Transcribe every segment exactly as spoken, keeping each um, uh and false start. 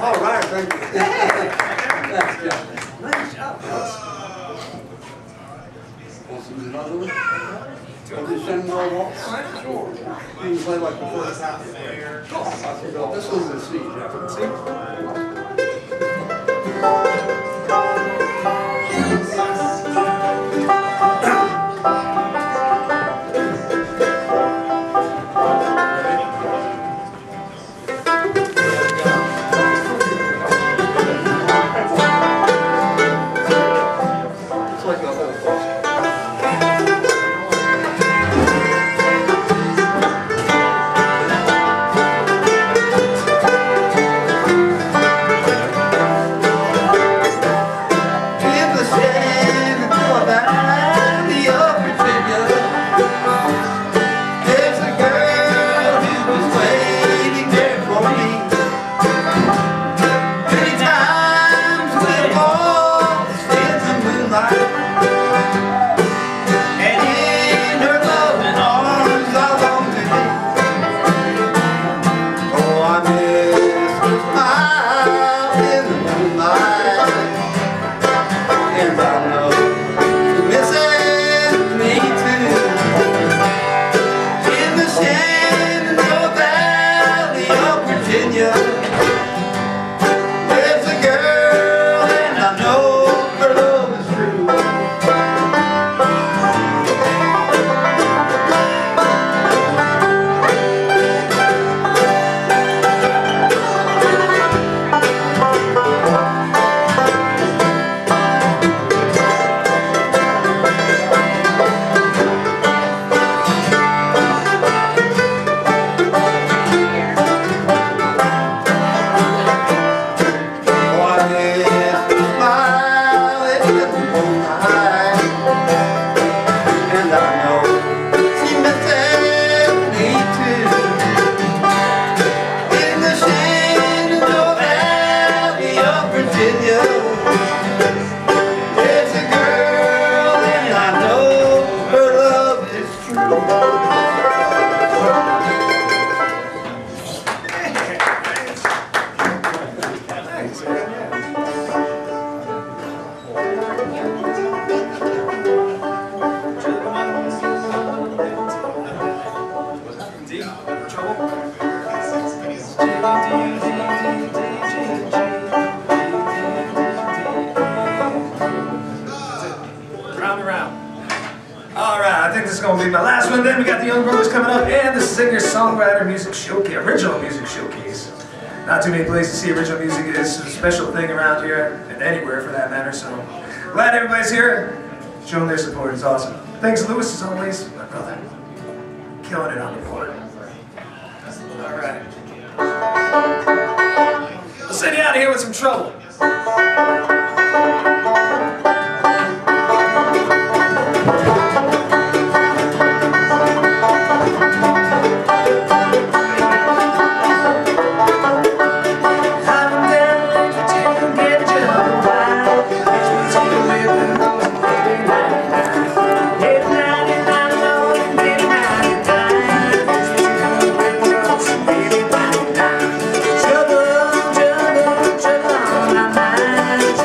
All right, thank you. Thanks, Jeff. Nice job. Want to do another one? Want to do Shenandoah Waltz? Sure. You can play like the first half of there. Cool. This one's the C, Jeff. C? Then we got the Young Brothers coming up and the singer-songwriter music showcase, original music showcase. Not too many places to see original music. It's a special thing around here and anywhere for that matter. So glad everybody's here, showing their support. It's awesome. Thanks, Lewis, as always, my brother, killing it on the board. All right, let's send you out of here with some trouble. Trouble, trouble, trouble on my mind.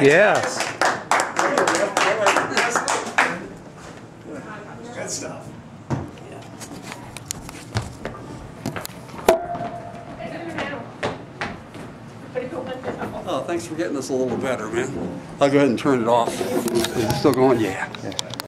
Yes. Good stuff. Oh, thanks for getting us a little better, man. I'll go ahead and turn it off. Is it still going? Yeah.